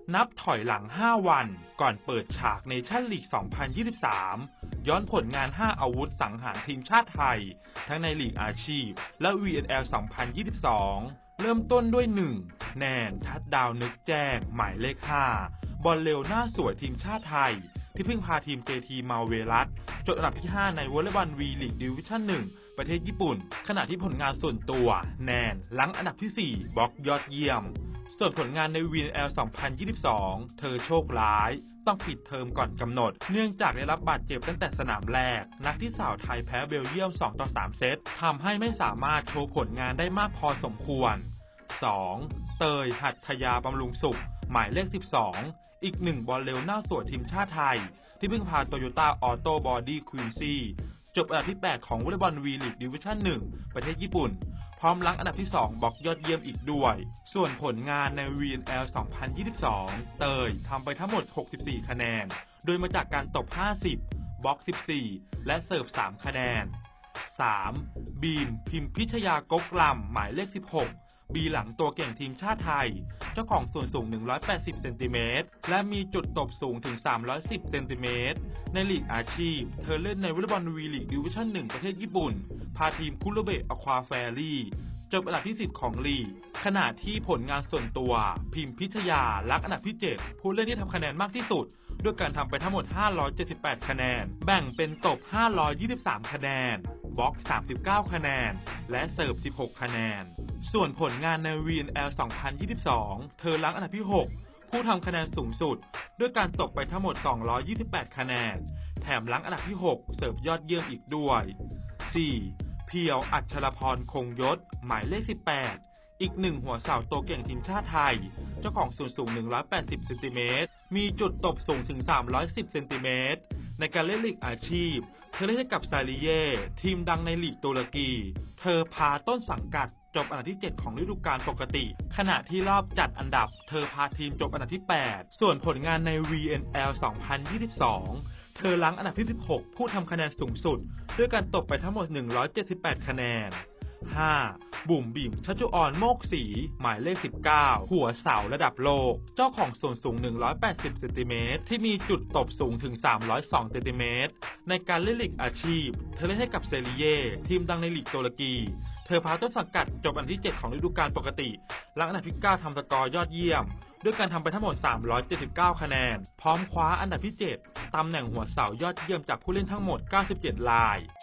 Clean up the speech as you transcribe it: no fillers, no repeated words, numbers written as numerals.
นับถอยหลัง5วันก่อนเปิดฉากเนชั่นลีก 2023 ย้อนผลงาน5อาวุธสังหารทีมชาติไทยทั้งในลีกอาชีพและ VNL 2022 เริ่มต้นด้วย 1. แนน ทัดดาวนึกแจ้งหมายเลข 5 บอลเร็วหน้าสวยทีมชาติไทยที่เพิ่งพาทีม JT มาเวลัสจบอันดับที่ 5 ในวอลเลย์บอล V League Division 1 ประเทศญี่ปุ่นขณะที่ผลงานส่วนตัวแนนลังอันดับที่ 4 บล็อกยอดเยี่ยมส่วนผลงานใน VNL 2022 เธอโชคร้ายต้องปิดเทอมก่อนกำหนดเนื่องจากได้รับบาดเจ็บตั้งแต่สนามแรกนัดที่สาวไทยแพ้เบลเยียม 2-3 เซตทำให้ไม่สามารถโชว์ผลงานได้มากพอสมควร 2. เตย หัตถยาบำรุงสุขหมายเลข 12 อีกหนึ่งบอลเร็วหน้าสวยทีมชาติไทยที่เพิ่งพาโตโยต้าออโต้บอดี้ควีนซี่จบอันดับที่ 8 ของวอลเลย์บอล V League Division 1 ประเทศญี่ปุ่นพร้อมลังอันดับที่ 2 บล็อกยอดเยี่ยมอีกด้วยส่วนผลงานใน VNL 2022 เตยทำไปทั้งหมด 64 คะแนนโดยมาจากการตบ 50 บล็อก 14 และเสิร์ฟ 3 คะแนน 3. บีม พิมพิชยากกลำหมายเลข 16 บีหลังตัวเก่งทีมชาติไทยเจ้าของส่วนสูง 180 เซนติเมตรและมีจุดตบสูงถึง 310 เซนติเมตรในลีกอาชีพเธอเล่นในวอลเลย์บอล V League Division 1 ประเทศญี่ปุ่นพาทีมคุโรเบะอควาแฟรี่จบอันดับที่ 10 ของลีกขณะที่ผลงานส่วนตัวพิมพิชยาลักอันดับที่ 7 ผู้เล่นที่ทำคะแนนมากที่สุดด้วยการทำไปทั้งหมด 578 คะแนนแบ่งเป็นตบ 523 คะแนนบล็อก 39 คะแนนและเสิร์ฟ 16 คะแนนส่วนผลงานใน VNL 2022 เธอรั้งอันดับที่ 6 ผู้ทำคะแนนสูงสุดด้วยการตบไปทั้งหมด 228 คะแนนแถมรั้งอันดับที่ 6 เสิร์ฟยอดเยี่ยมอีกด้วย 4. เพียว อัชรพร คงยศหมายเลข 18 อีกหนึ่งหัวเสาตัวเก่งทีมชาติไทยเจ้าของส่วนสูง 180 เซนติเมตรมีจุดตบสูงถึง 310 เซนติเมตรในการเล่นลีกอาชีพเธอเล่นให้กับซาลิเย่ทีมดังในลีกตุรกีเธอพาต้นสังกัดจบอันดับที่ 7 ของฤดูกาลปกติขณะที่รอบจัดอันดับเธอพาทีมจบอันดับที่ 8 ส่วนผลงานใน VNL 2022 เธอรั้งอันดับที่ 16 ผู้ทำคะแนนสูงสุดด้วยการตบไปทั้งหมด 178 คะแนน 5. บุ๋มบิ่ม ชัชจุออน โมกศรีหมายเลข 19 หัวเสาระดับโลกเจ้าของส่วนสูง 180 เซนติเมตรที่มีจุดตบสูงถึง 302 เซนติเมตรในการเล่นลีกอาชีพเธอเล่นให้กับเซริเย่ทีมดังในลีกตุรกีเธอพาต้นสังกัดจบอันดับที่ 7 ของฤดูกาลปกติและอันดับที่ 9 ทำสกอร์ยอดเยี่ยมด้วยการทำไปทั้งหมด 379 คะแนนพร้อมคว้าอันดับที่ 7 ตำแหน่งหัวเสายอดเยี่ยมจากผู้เล่นทั้งหมด 97 ราย